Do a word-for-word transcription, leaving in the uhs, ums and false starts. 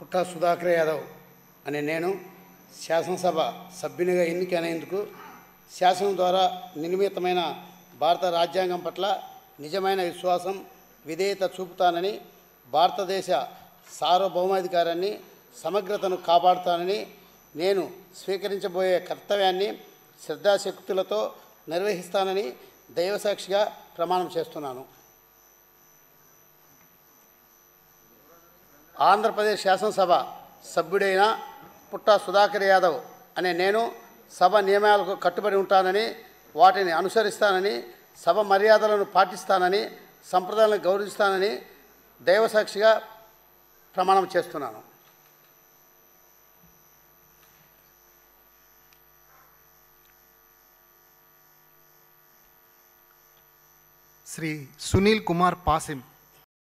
పుట్టా సుధాకర్ యాదవ్ అనే నేను శాసనసభ సభ్యునిగా ఎన్నికైనందుకు శాసనం ద్వారా నిర్మితమైన భారత రాజ్యాంగం పట్ల నిజమైన విశ్వాసం విధేయత చూపుతానని, భారతదేశ సార్వభౌమాధికారాన్ని సమగ్రతను కాపాడుతానని, నేను స్వీకరించబోయే కర్తవ్యాన్ని శ్రద్ధాశక్తులతో నిర్వహిస్తానని దైవసాక్షిగా ప్రమాణం చేస్తున్నాను. ఆంధ్రప్రదేశ్ శాసనసభ సభ్యుడైన పుట్టా సుధాకర్ యాదవ్ అనే నేను సభ నియమాలకు కట్టుబడి ఉంటానని, వాటిని అనుసరిస్తానని, సభ మర్యాదలను పాటిస్తానని, సంప్రదాయాలను గౌరవిస్తానని దైవసాక్షిగా ప్రమాణం చేస్తున్నాను. శ్రీ సునీల్ కుమార్ పాసిం.